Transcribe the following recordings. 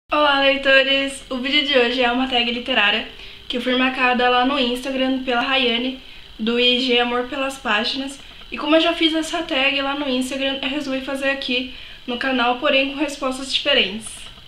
Olá, leitores! O vídeo de hoje é uma tag literária que eu fui marcada lá no Instagram pela Rayane, do IG Amor Pelas Páginas. E como eu já fiz essa tag lá no Instagram, eu resolvi fazer aqui no canal, porém com respostas diferentes.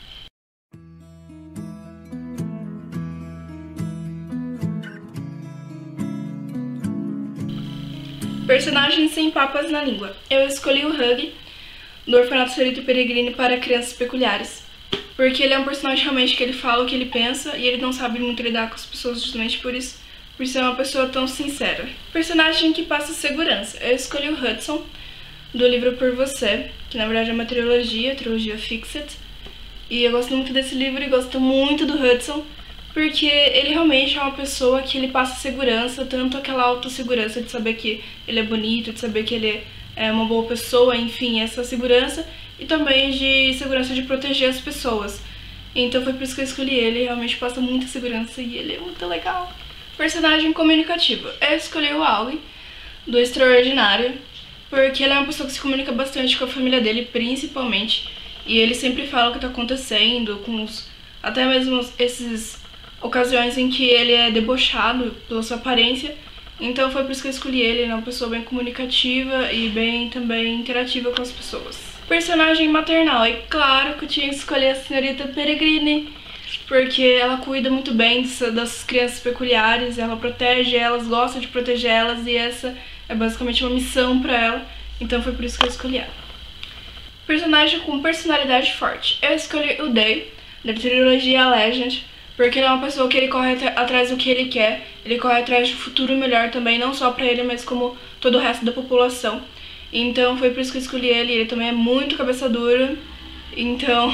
Personagens sem papas na língua. Eu escolhi o Hug, do Orfanato Cerrito Peregrine para Crianças Peculiares. Porque ele é um personagem realmente que ele fala o que ele pensa e ele não sabe muito lidar com as pessoas justamente por isso, por ser uma pessoa tão sincera. Personagem que passa segurança. Eu escolhi o Hudson, do livro Por Você, que na verdade é uma trilogia Fix-It. E eu gosto muito desse livro e gosto muito do Hudson, porque ele realmente é uma pessoa que ele passa segurança, tanto aquela autossegurança de saber que ele é bonito, de saber que ele é uma boa pessoa, enfim, essa segurança, e também de segurança de proteger as pessoas. Então foi por isso que eu escolhi ele, realmente passa muita segurança e ele é muito legal. Personagem comunicativo. Eu escolhi o Aoi, do Extraordinário, porque ele é uma pessoa que se comunica bastante com a família dele, principalmente, e ele sempre fala o que tá acontecendo, com até mesmo essas ocasiões em que ele é debochado pela sua aparência. Então foi por isso que eu escolhi ele. Ele é uma pessoa bem comunicativa e bem também interativa com as pessoas. Personagem maternal. É claro que eu tinha que escolher a senhorita Peregrine, porque ela cuida muito bem das crianças peculiares, ela protege elas, gosta de proteger elas, e essa é basicamente uma missão pra ela. Então foi por isso que eu escolhi ela. Personagem com personalidade forte. Eu escolhi o Day, da trilogia Legend, porque ele é uma pessoa que ele corre atrás do que ele quer, ele corre atrás de um futuro melhor também, não só pra ele, mas como todo o resto da população. Então foi por isso que eu escolhi ele também é muito cabeça dura, então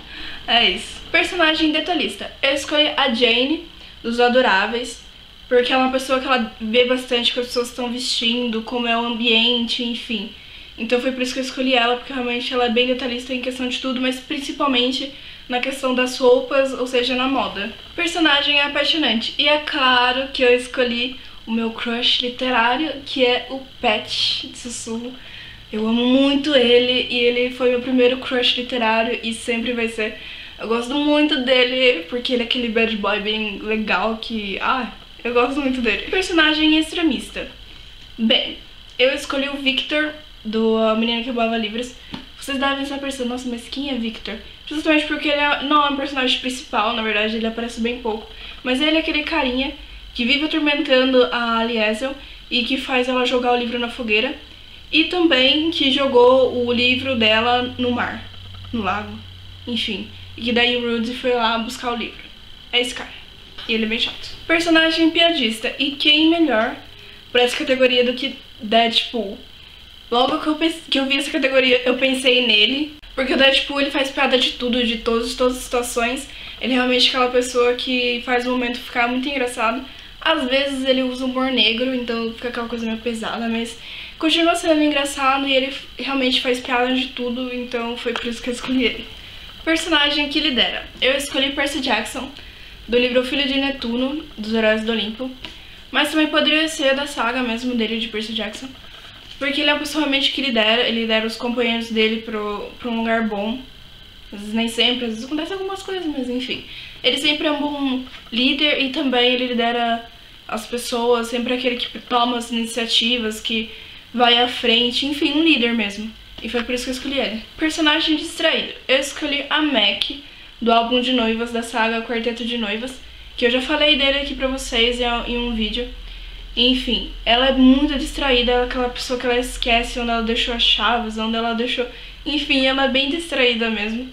é isso. Personagem detalhista. Eu escolhi a Jane, dos Adoráveis, porque ela é uma pessoa que ela vê bastante o que as pessoas estão vestindo, como é o ambiente, enfim. Então foi por isso que eu escolhi ela, porque realmente ela é bem detalhista em questão de tudo, mas principalmente na questão das roupas, ou seja, na moda. Personagem apaixonante. E é claro que eu escolhi o meu crush literário, que é o Pet, de Sussurro. Eu amo muito ele, e ele foi meu primeiro crush literário e sempre vai ser. Eu gosto muito dele, porque ele é aquele bad boy bem legal que... eu gosto muito dele. Personagem extremista. Bem, eu escolhi o Victor, do Menino que Roubava Livros. Vocês devem estar pensando, nossa, mas quem é Victor? Justamente porque ele não é um personagem principal, na verdade ele aparece bem pouco. Mas ele é aquele carinha que vive atormentando a Liesel e que faz ela jogar o livro na fogueira. E também que jogou o livro dela no mar, no lago, enfim. E que daí o Rudy foi lá buscar o livro. É esse cara. E ele é bem chato. Personagem piadista. E quem melhor pra essa categoria do que Deadpool? Logo que eu vi essa categoria, eu pensei nele. Porque o Deadpool, ele faz piada de tudo, de todas as situações. Ele é realmente aquela pessoa que faz o momento ficar muito engraçado. Às vezes ele usa humor negro, então fica aquela coisa meio pesada, mas continua sendo engraçado e ele realmente faz piada de tudo, então foi por isso que eu escolhi ele. Personagem que lidera. Eu escolhi Percy Jackson, do livro O Filho de Netuno, dos Heróis do Olimpo. Mas também poderia ser da saga mesmo dele, de Percy Jackson. Porque ele é uma pessoa realmente que lidera, ele lidera os companheiros dele pra um lugar bom. Às vezes nem sempre, às vezes acontecem algumas coisas, mas enfim. Ele sempre é um bom líder e também ele lidera as pessoas, sempre é aquele que toma as iniciativas, que vai à frente, enfim, um líder mesmo. E foi por isso que eu escolhi ele. Personagem distraído. Eu escolhi a Mac, do álbum de noivas da saga Quarteto de Noivas, que eu já falei dele aqui pra vocês em um vídeo. Enfim, ela é muito distraída, ela é aquela pessoa que ela esquece onde ela deixou as chaves, onde ela deixou... Enfim, ela é bem distraída mesmo.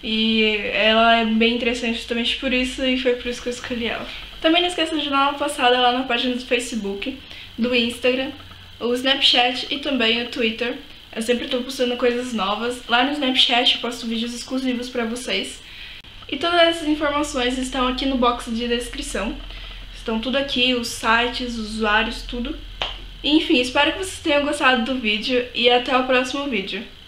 E ela é bem interessante justamente por isso, e foi por isso que eu escolhi ela. Também não esqueça de dar uma passada lá na página do Facebook, do Instagram, o Snapchat e também o Twitter. Eu sempre tô postando coisas novas. Lá no Snapchat eu posto vídeos exclusivos pra vocês. E todas essas informações estão aqui no box de descrição. Estão tudo aqui, os sites, os usuários, tudo. Enfim, espero que vocês tenham gostado do vídeo e até o próximo vídeo.